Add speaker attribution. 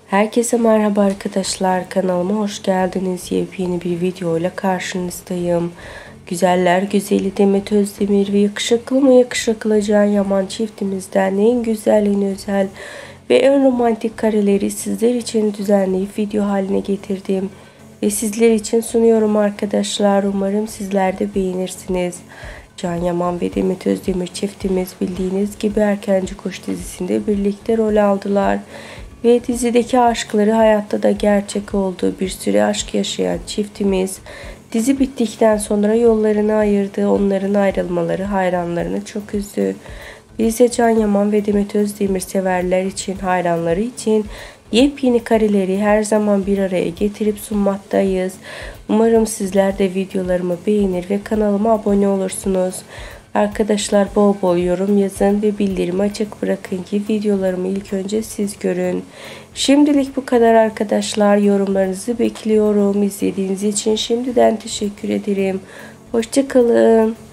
Speaker 1: Herkese merhaba arkadaşlar, kanalıma hoş geldiniz. Yepyeni bir video ile karşınızdayım. Güzeller güzeli Demet Özdemir ve yakışıklı mı yakışıklı Can Yaman çiftimizden en güzel, en özel ve en romantik kareleri sizler için düzenleyip video haline getirdim ve sizler için sunuyorum arkadaşlar. Umarım sizler de beğenirsiniz. Can Yaman ve Demet Özdemir çiftimiz bildiğiniz gibi Erkenci Kuş dizisinde birlikte rol aldılar. Ve dizideki aşkları hayatta da gerçek oldu. Bir süre aşk yaşayan çiftimiz dizi bittikten sonra yollarını ayırdı. Onların ayrılmaları hayranlarını çok üzdü. Biz de Can Yaman ve Demet Özdemir severler için, hayranları için yepyeni kareleri her zaman bir araya getirip sunmaktayız. Umarım sizler de videolarımı beğenir ve kanalıma abone olursunuz. Arkadaşlar bol bol yorum yazın ve bildirimi açık bırakın ki videolarımı ilk önce siz görün. Şimdilik bu kadar arkadaşlar. Yorumlarınızı bekliyorum. İzlediğiniz için şimdiden teşekkür ederim. Hoşça kalın.